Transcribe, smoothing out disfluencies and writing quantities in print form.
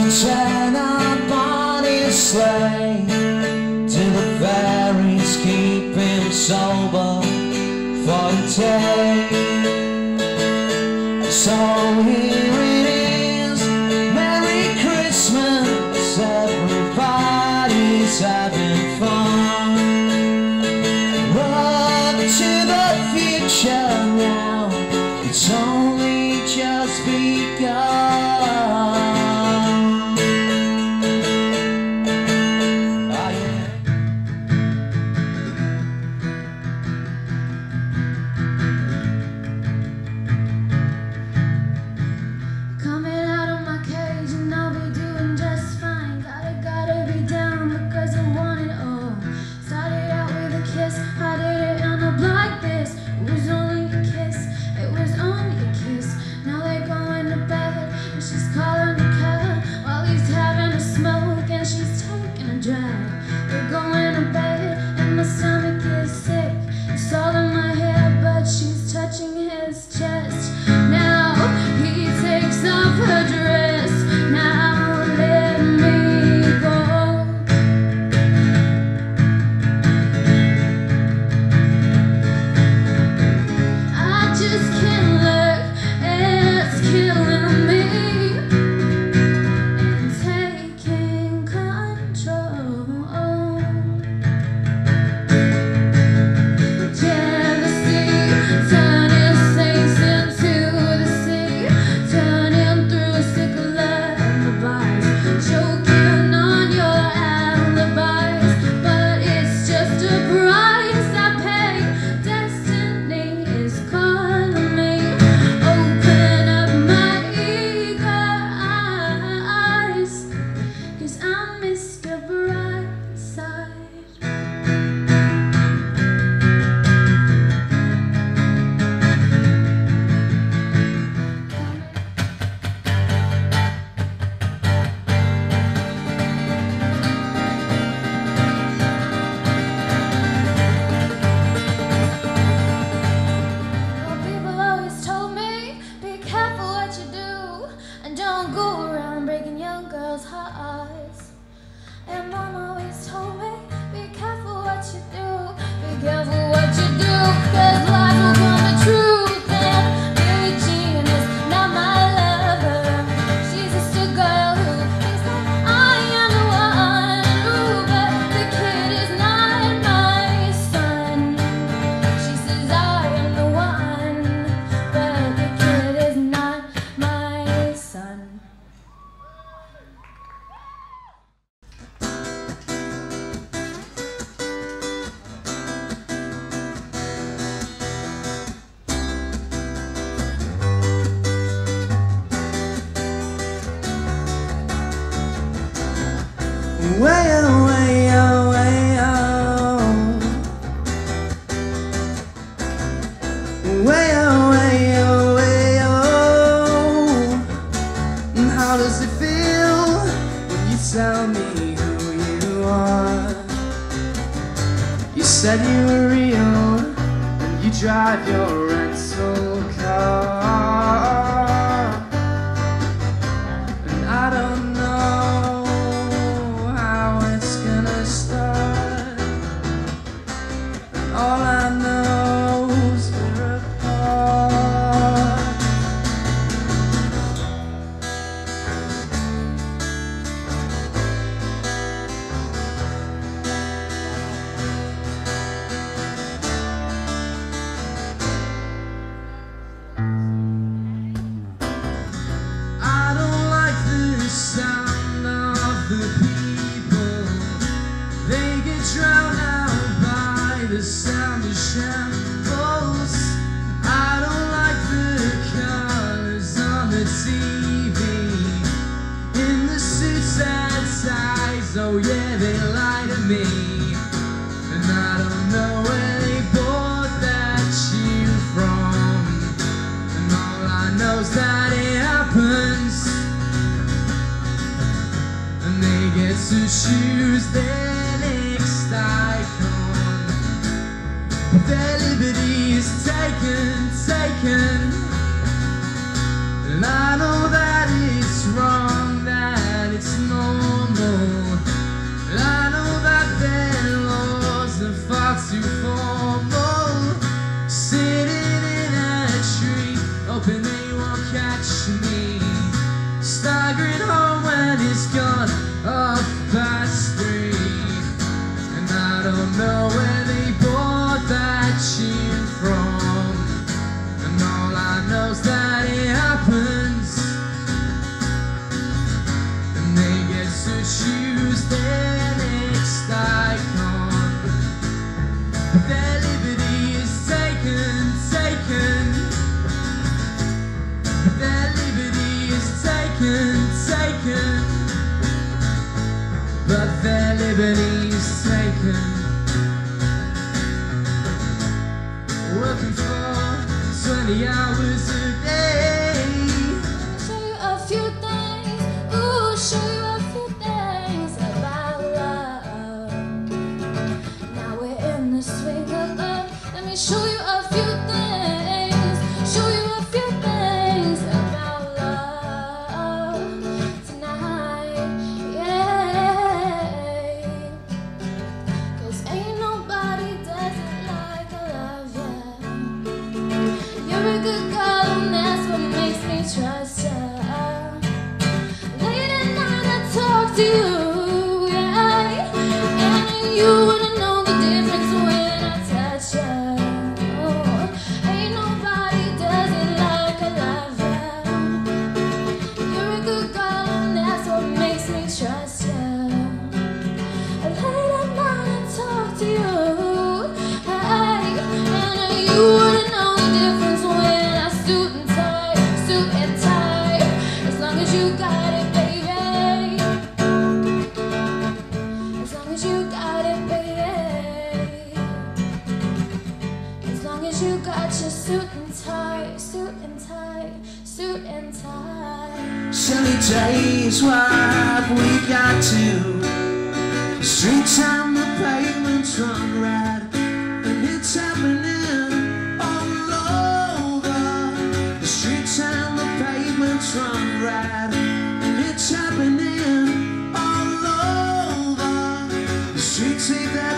turn up on his sleigh till the fairies keep him sober for a day. So here it is, Merry Christmas, everybody's having fun. Look to the future now, it's only just begun. Way oh, way oh, way oh. Way oh, way oh, way oh. And how does it feel when you tell me who you are? You said you were real and you drive your rental car. And I don't know how it's gonna start. And all I know is we're apart. I don't like the sound of the people. They get drowned out by the sound of shambles. I don't like the colors on the TV, in the suits and ties. Oh yeah, they lie to me. And I don't know where they bought that shoe from. And all I know is that it happens. And they get to choose their next icon. But their liberty is taken, taken. And I know that it's wrong, that it's Their liberty is taken, but their liberty is taken. Working for 20 hours a day. Show you a few things, ooh, show you a few things about love. Now we're in the swing of love. Let me show you a few things, show you a few things about love tonight, yeah. 'Cause ain't nobody does it like I love you. You're a good girl and that's what makes me trust you. Late at night I talk to you, yeah, and you wouldn't know the difference when I touch you. Ain't nobody does it like I love you. You're a good girl and that's what makes me trust you. Late at night I talk to you, hey, and you wouldn't know the difference when I suit and tie, as long as you got it, baby. As long as you got it, baby. As long as you got your suit and tie, suit and tie, suit and tie. Sunny days, what have we got to? The streets and the pavements run red, and it's happening all over. The streets and the pavements run red, and it's happening all over. The streets leave their